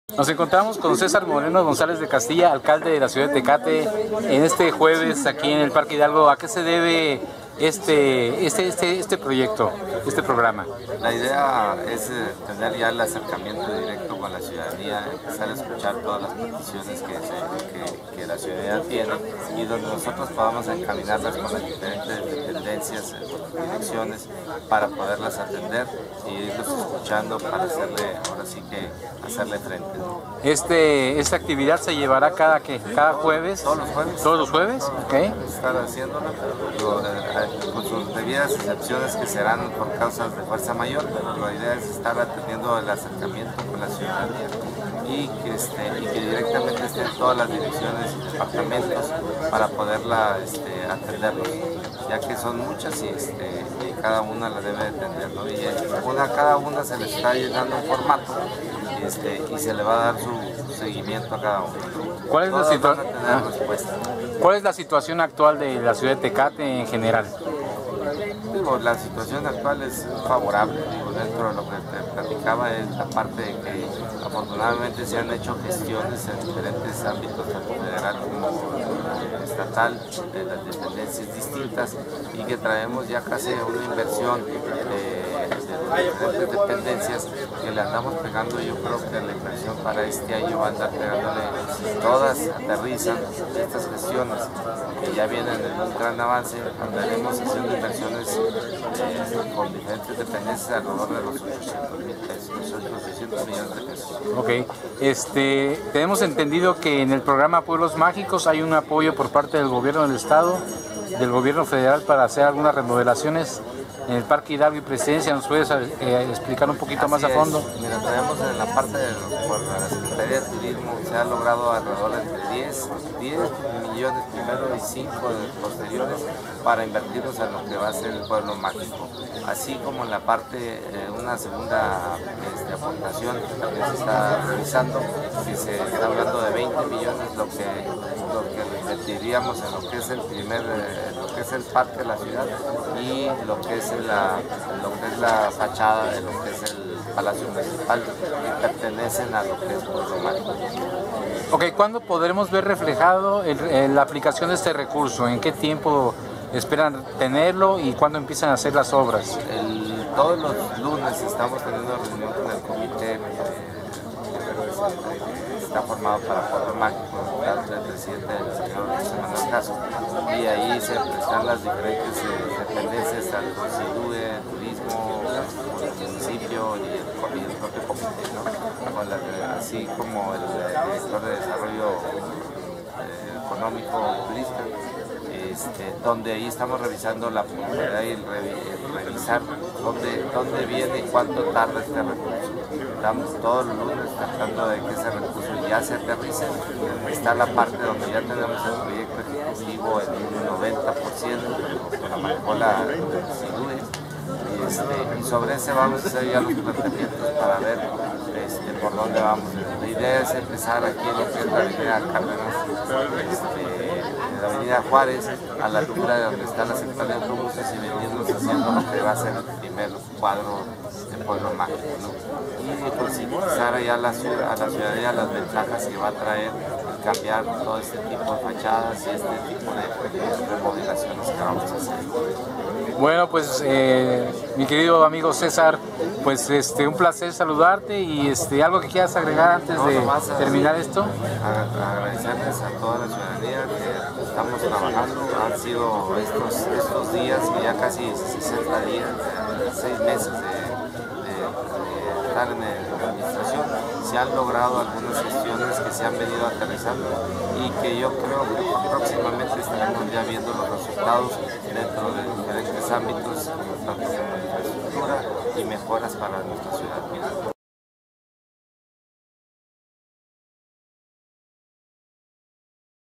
Nos encontramos con César Moreno González de Castilla, alcalde de la ciudad de Tecate, en este jueves aquí en el Parque Hidalgo. ¿A qué se debe este proyecto, este programa? La idea es tener ya el acercamiento directo con la ciudadanía, empezar a escuchar todas las peticiones que la ciudadanía tiene y donde nosotros podamos encaminarlas con las diferentes dependencias, con las direcciones, para poderlas atender y irlos escuchando para hacerle, ahora sí que hacerle frente, ¿no? Esta actividad se llevará cada jueves. Todos los jueves. Todos los jueves, ok. Estar haciéndolo con sus debidas excepciones que serán por causas de fuerza mayor, pero la idea es estar atendiendo el acercamiento con la ciudadanía y que directamente estén todas las direcciones y departamentos para poderla atenderlos, ya que son muchas y cada una la debe atender, ¿no? Y a cada una se le está dando un formato y se le va a dar su seguimiento a cada uno. ¿Cuál es la situación actual de la ciudad de Tecate en general? La situación actual es favorable, dentro de lo que te platicaba es la parte de que afortunadamente se han hecho gestiones en diferentes ámbitos, tanto federal como estatal, de las dependencias distintas, y que traemos ya casi una inversión de diferentes dependencias que le andamos pegando. Yo creo que la inversión para este año va a andar pegándole, si todas aterrizan estas gestiones que ya vienen en un gran avance, andaremos haciendo inversiones con diferentes dependencias alrededor de los 800,000 pesos, 800 millones de pesos. Ok, tenemos entendido que en el programa Pueblos Mágicos hay un apoyo por parte del gobierno del estado, del gobierno federal, para hacer algunas remodelaciones en el Parque Hidalgo y Presidencia. ¿Nos puedes explicar un poquito más a fondo? Mira, tenemos en la parte de la Secretaría de Turismo, se ha logrado alrededor de entre 10 millones primero y 5 posteriores para invertirnos en lo que va a ser el pueblo mágico. Así como en la parte, una segunda aportación que también se está realizando, que se está hablando de 20 millones, lo que invertiríamos en lo que es lo que es el parque de la ciudad y lo que es la fachada de lo que es el Palacio Municipal, que pertenecen a lo que es Pueblo Mágico. Ok, ¿cuándo podremos ver reflejado la aplicación de este recurso? ¿En qué tiempo esperan tenerlo y cuándo empiezan a hacer las obras? Todos los lunes estamos teniendo reunión con el comité está formado para Pueblo Mágico, el presidente del señor José Manuel Caso, y ahí están las diferentes dependencias, tanto SIDUE, turismo, el municipio y el propio comité, ¿no? Así como el director de desarrollo económico turista, donde ahí estamos revisando la posibilidad y revisar dónde viene y cuánto tarda este recurso. Estamos todos los lunes tratando de que ese recurso ya se aterrice. Está la parte donde ya tenemos el proyecto ejecutivo en un 90%, que lo manejó la SIDUE, y sobre ese vamos a hacer ya los planteamientos para ver por dónde vamos. La idea es empezar aquí en lo que es la avenida Cárdenas, de la avenida Juárez, a la altura de donde está la central de autobuses, y venirnos haciendo lo que va a ser el primer cuadro de Pueblo Mágico, ¿no? Y concientizar allá a la ciudadanía las ventajas que va a traer el cambiar todo este tipo de fachadas y este tipo de remodelaciones que vamos a hacer. Bueno, pues mi querido amigo César, pues un placer saludarte y algo que quieras agregar antes de terminar esto. Agradecerles a toda la ciudadanía que estamos trabajando. Han sido estos días, que ya casi 60 días, 6 meses de estar en la administración, se han logrado algunas gestiones que se han venido aterrizando y que yo creo que próximamente estaremos ya viendo los resultados dentro de diferentes ámbitos, tanto como infraestructura y mejoras para nuestra ciudad.